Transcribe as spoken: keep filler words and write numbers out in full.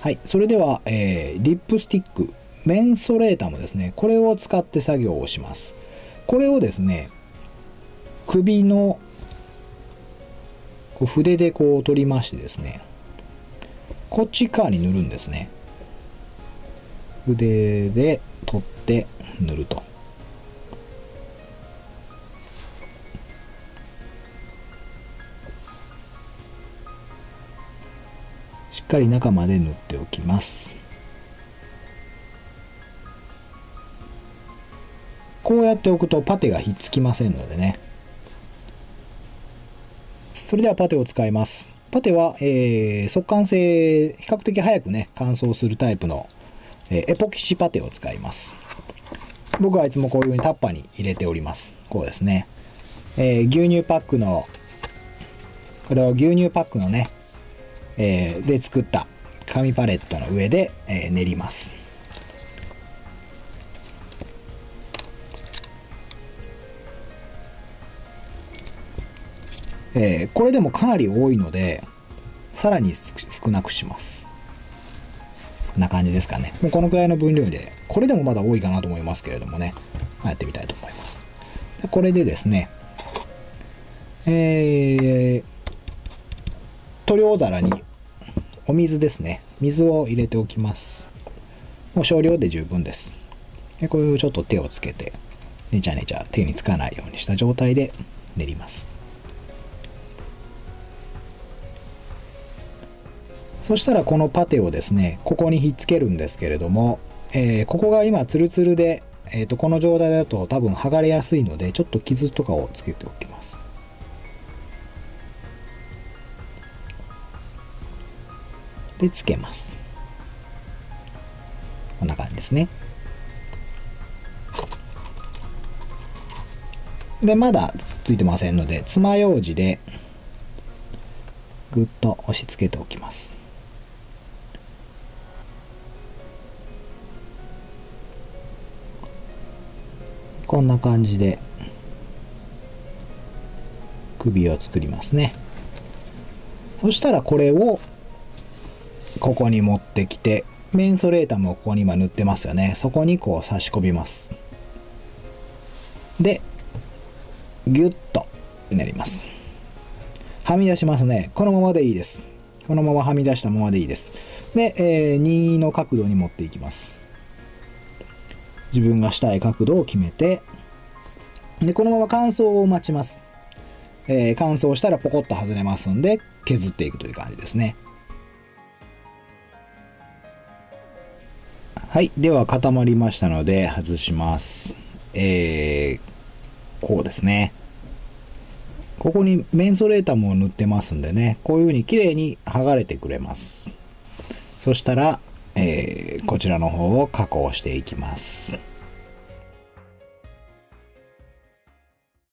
はい、それでは、えー、リップスティック、メンソレータムですね。これを使って作業をします。これをですね、首のこう筆でこう取りましてですね、こっち側に塗るんですね。筆で取って塗ると。しっかり中まで塗っておきます。こうやっておくとパテがひっつきませんのでね。それではパテを使います。パテは、えー、速乾性、比較的早くね、乾燥するタイプの、えー、エポキシパテを使います。僕はいつもこういう風にタッパーに入れております。こうですね。えー、牛乳パックの、これを牛乳パックのね、えー、で作った紙パレットの上で、えー、練ります。えー、これでもかなり多いのでさらに少なくします。こんな感じですかね。もうこのくらいの分量で、これでもまだ多いかなと思いますけれどもね、やってみたいと思います。でこれでですね、えー、塗料皿にお水ですね、水を入れておきます。もう少量で十分です。でこれをちょっと手をつけてねちゃねちゃ手につかないようにした状態で練ります。そしたらこのパテをですね、ここにひっつけるんですけれども、えー、ここが今ツルツルで、えー、とこの状態だと多分剥がれやすいので、ちょっと傷とかをつけておきます。でつけます。こんな感じですね。でまだついてませんので、爪楊枝でぐっと押し付けておきます。こんな感じで首を作りますね。そしたらこれをここに持ってきて、メンソレータムをここに今塗ってますよね。そこにこう差し込みます。でギュッと練ります。はみ出しますね。このままでいいです。このままはみ出したままでいいです。で、えー、にの角度に持っていきます。自分がしたい角度を決めて、でこのまま乾燥を待ちます。えー、乾燥したらポコッと外れますんで、削っていくという感じですね。はい、では固まりましたので外します。えー、こうですね。ここにメンソレータムを塗ってますんでね、こういう風に綺麗に剥がれてくれます。そしたら、えー、こちらの方を加工していきます。